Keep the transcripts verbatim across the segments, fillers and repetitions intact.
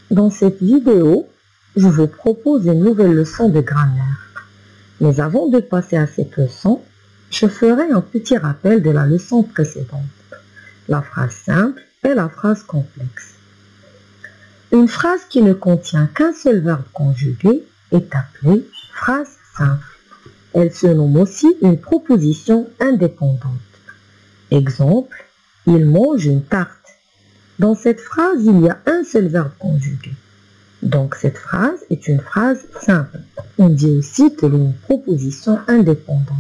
Dans cette vidéo, je vous propose une nouvelle leçon de grammaire. Mais avant de passer à cette leçon, je ferai un petit rappel de la leçon précédente, la phrase simple et la phrase complexe. Une phrase qui ne contient qu'un seul verbe conjugué est appelée phrase simple. Elle se nomme aussi une proposition indépendante. Exemple, il mange une tarte. Dans cette phrase, il y a un seul verbe conjugué. Donc cette phrase est une phrase simple. On dit aussi qu'elle est une proposition indépendante.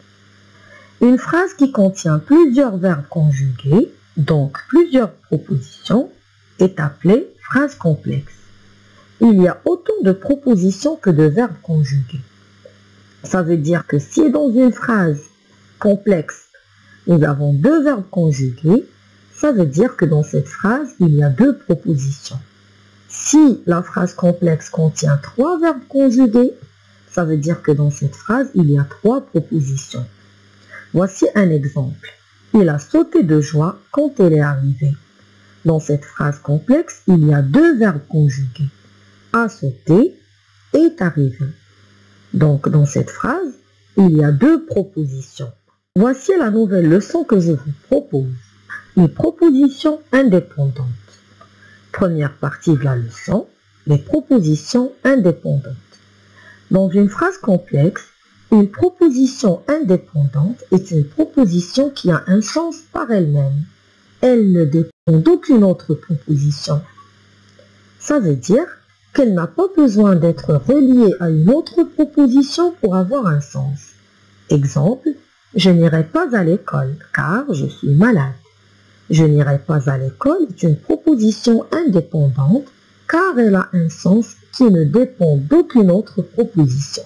Une phrase qui contient plusieurs verbes conjugués, donc plusieurs propositions, est appelée phrase complexe. Il y a autant de propositions que de verbes conjugués. Ça veut dire que si dans une phrase complexe, nous avons deux verbes conjugués, ça veut dire que dans cette phrase, il y a deux propositions. Si la phrase complexe contient trois verbes conjugués, ça veut dire que dans cette phrase, il y a trois propositions. Voici un exemple. Il a sauté de joie quand elle est arrivée. Dans cette phrase complexe, il y a deux verbes conjugués. A sauté, est arrivé. Donc, dans cette phrase, il y a deux propositions. Voici la nouvelle leçon que je vous propose. Les propositions indépendantes. Première partie de la leçon, les propositions indépendantes. Dans une phrase complexe, une proposition indépendante est une proposition qui a un sens par elle-même. Elle ne dépend d'aucune autre proposition. Ça veut dire qu'elle n'a pas besoin d'être reliée à une autre proposition pour avoir un sens. Exemple, je n'irai pas à l'école car je suis malade. Je n'irai pas à l'école est une proposition indépendante car elle a un sens qui ne dépend d'aucune autre proposition.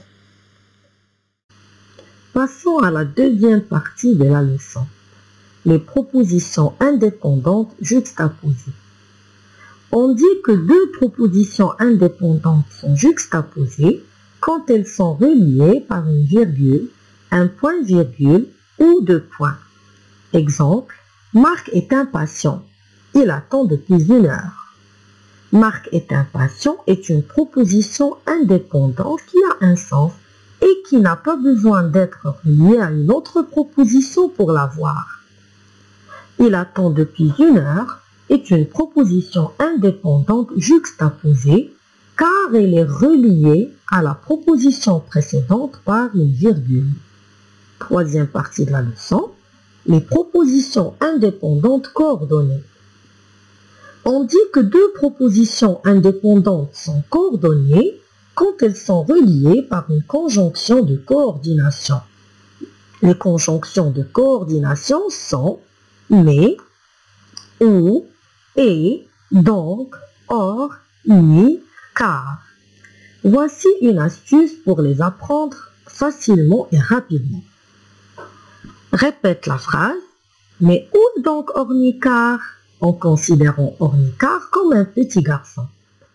Passons à la deuxième partie de la leçon. Les propositions indépendantes juxtaposées. On dit que deux propositions indépendantes sont juxtaposées quand elles sont reliées par une virgule, un point-virgule ou deux points. Exemple, Marc est impatient. Il attend depuis une heure. Marc est impatient est une proposition indépendante qui a un sens et qui n'a pas besoin d'être reliée à une autre proposition pour l'avoir. Il attend depuis une heure est une proposition indépendante juxtaposée car elle est reliée à la proposition précédente par une virgule. Troisième partie de la leçon, les propositions indépendantes coordonnées. On dit que deux propositions indépendantes sont coordonnées quand elles sont reliées par une conjonction de coordination. Les conjonctions de coordination sont mais, ou, et, donc, or, ni, car. Voici une astuce pour les apprendre facilement et rapidement. Répète la phrase, mais où donc Ornicar, en considérant Ornicar comme un petit garçon.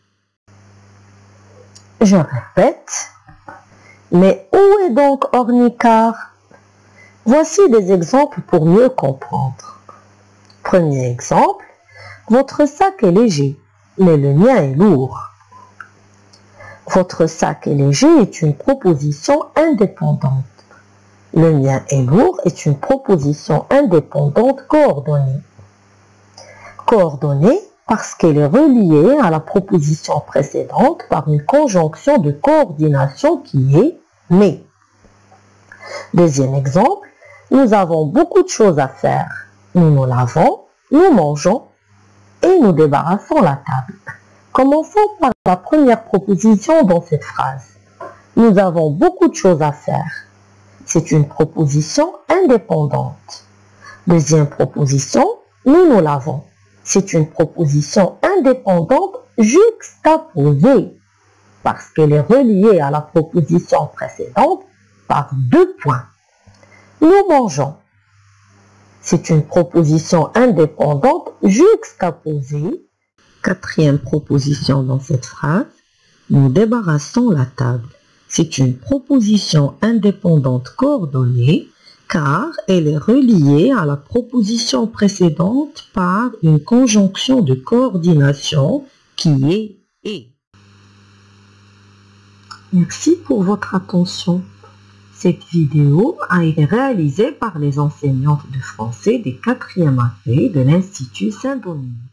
Je répète, mais où est donc Ornicar? Voici des exemples pour mieux comprendre. Premier exemple, votre sac est léger, mais le mien est lourd. Votre sac est léger est une proposition indépendante. Le mien est lourd est une proposition indépendante coordonnée. Coordonnée parce qu'elle est reliée à la proposition précédente par une conjonction de coordination qui est « mais ». Deuxième exemple, nous avons beaucoup de choses à faire. Nous nous lavons, nous mangeons et nous débarrassons la table. Commençons par la première proposition dans cette phrase. Nous avons beaucoup de choses à faire. C'est une proposition indépendante. Deuxième proposition, nous nous lavons. C'est une proposition indépendante juxtaposée parce qu'elle est reliée à la proposition précédente par deux points. Nous mangeons. C'est une proposition indépendante juxtaposée. Quatrième proposition dans cette phrase, nous débarrassons la table. C'est une proposition indépendante coordonnée car elle est reliée à la proposition précédente par une conjonction de coordination qui est et. Merci pour votre attention. Cette vidéo a été réalisée par les enseignantes de français des quatrième A P de l'Institut Saint-Dominique.